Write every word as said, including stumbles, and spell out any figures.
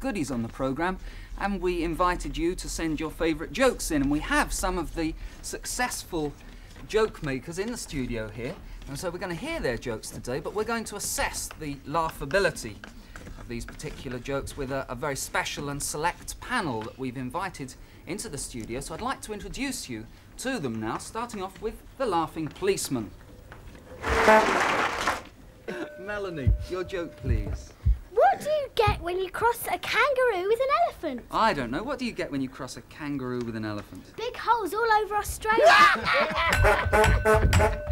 goodies on the programme, and we invited you to send your favourite jokes in, and we have some of the successful joke makers in the studio here, and so we're going to hear their jokes today, but we're going to assess the laughability of these particular jokes with a, a very special and select panel that we've invited into the studio. So I'd like to introduce you to them now, starting off with the laughing policeman. Melanie, your joke, please. What do you get when you cross a kangaroo with an elephant? I don't know. What do you get when you cross a kangaroo with an elephant? Big holes all over Australia.